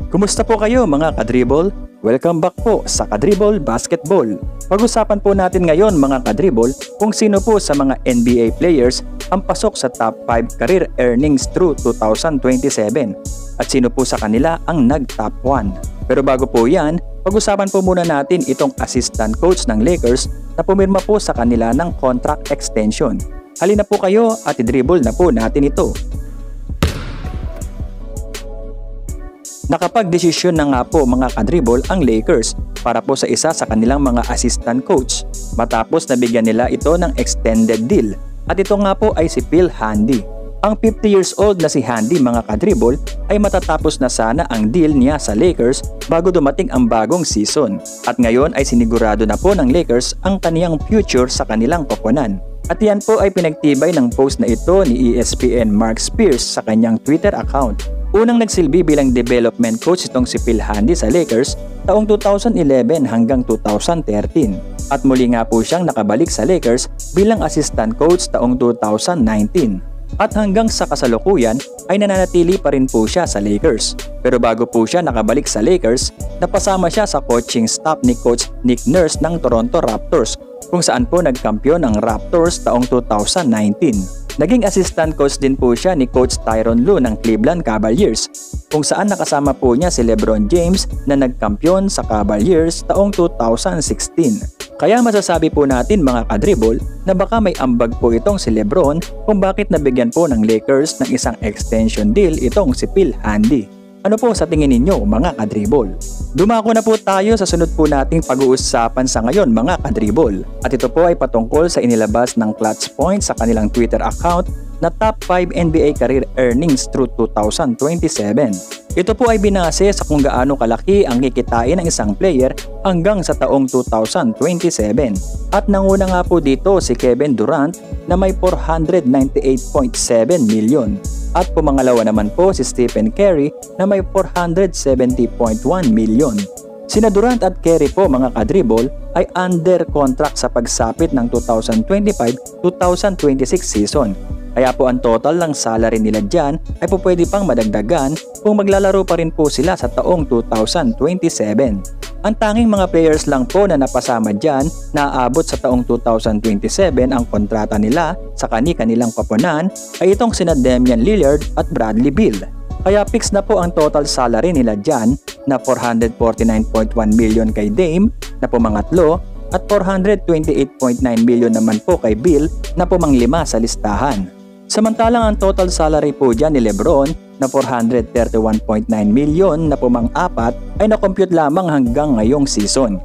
Kumusta po kayo mga kadribble? Welcome back po sa Kadribble Basketball. Pag-usapan po natin ngayon mga kadribble kung sino po sa mga NBA players ang pasok sa top 5 career earnings through 2027 at sino po sa kanila ang nag-top 1. Pero bago po yan, pag-usapan po muna natin itong assistant coach ng Lakers na pumirma po sa kanila ng contract extension. Halina po kayo at i-dribble na po natin ito. Nakapag-desisyon na nga po mga kadribble ang Lakers para po sa isa sa kanilang mga assistant coach matapos nabigyan nila ito ng extended deal at ito nga po ay si Phil Handy. Ang 50 years old na si Handy mga kadribble ay matatapos na sana ang deal niya sa Lakers bago dumating ang bagong season at ngayon ay sinigurado na po ng Lakers ang kaniyang future sa kanilang koponan. At yan po ay pinagtibay ng post na ito ni ESPN Mark Spears sa kanyang Twitter account. Unang nagsilbi bilang development coach itong si Phil Handy sa Lakers taong 2011 hanggang 2013 at muli nga po siyang nakabalik sa Lakers bilang assistant coach taong 2019 at hanggang sa kasalukuyan ay nananatili pa rin po siya sa Lakers. Pero bago po siya nakabalik sa Lakers, napasama siya sa coaching staff ni Coach Nick Nurse ng Toronto Raptors kung saan po nagkampiyon ang Raptors taong 2019. Naging assistant coach din po siya ni Coach Tyronn Lue ng Cleveland Cavaliers kung saan nakasama po niya si LeBron James na nagkampiyon sa Cavaliers taong 2016. Kaya masasabi po natin mga kadribble na baka may ambag po itong si LeBron kung bakit nabigyan po ng Lakers ng isang extension deal itong si Phil Handy. Ano po sa tingin ninyo mga kadribble? Dumako na po tayo sa sunod po nating pag-uusapan sa ngayon mga kadribble. At ito po ay patungkol sa inilabas ng Clutch Point sa kanilang Twitter account na top 5 NBA career earnings through 2027. Ito po ay binase sa kung gaano kalaki ang kikitain ng isang player hanggang sa taong 2027. At nanguna nga po dito si Kevin Durant na may 498.7 million. At pumangalawa naman po si Stephen Curry na may 470.1 million. Sina Durant at Curry po mga kadribble ay under contract sa pagsapit ng 2025-2026 season. Kaya po ang total ng salary nila dyan ay po pwede pang madagdagan kung maglalaro pa rin po sila sa taong 2027. Ang tanging mga players lang po na napasama dyan na aabot sa taong 2027 ang kontrata nila sa kanilang koponan ay itong sina Damian Lillard at Bradley Beal. Kaya fix na po ang total salary nila dyan na 449.1 million kay Dame na pumangatlo at 428.9 million naman po kay Beal na pumanglima sa listahan. Samantalang ang total salary po dyan ni LeBron na 431.9 million na pumang-apat ay nakompute lamang hanggang ngayong season,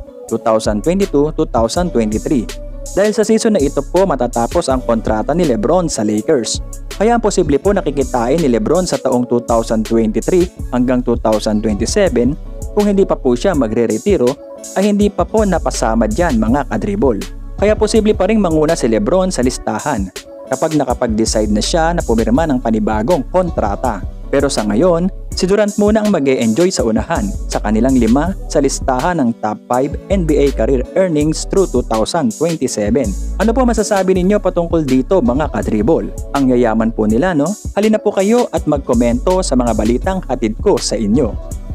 2022-2023. Dahil sa season na ito po matatapos ang kontrata ni LeBron sa Lakers. Kaya ang posible po nakikitain ni LeBron sa taong 2023 hanggang 2027 kung hindi pa po siya magre-retiro ay hindi pa po napasama dyan mga kadribble. Kaya posible pa ring manguna si LeBron sa listahan kapag nakapag-decide na siya na pumirma ng panibagong kontrata. Pero sa ngayon, si Durant muna ang mag-e-enjoy sa unahan sa kanilang 5 sa listahan ng top 5 NBA career earnings through 2027. Ano po masasabi ninyo patungkol dito mga kadribble? Ang yayaman po nila no? Halina po kayo at magkomento sa mga balitang hatid ko sa inyo.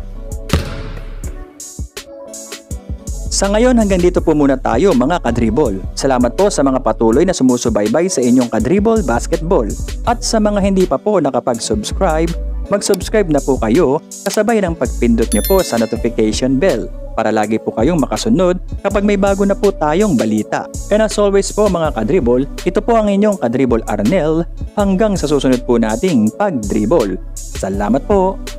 Sa ngayon hanggang dito po muna tayo mga kadribble. Salamat po sa mga patuloy na sumusubaybay sa inyong Kadribble Basketball. At sa mga hindi pa po nakapag-subscribe, mag-subscribe na po kayo kasabay ng pagpindot nyo po sa notification bell para lagi po kayong makasunod kapag may bago na po tayong balita. And as always po mga kadribble, ito po ang inyong Kadribble Arnel hanggang sa susunod po nating pag-dribble. Salamat po!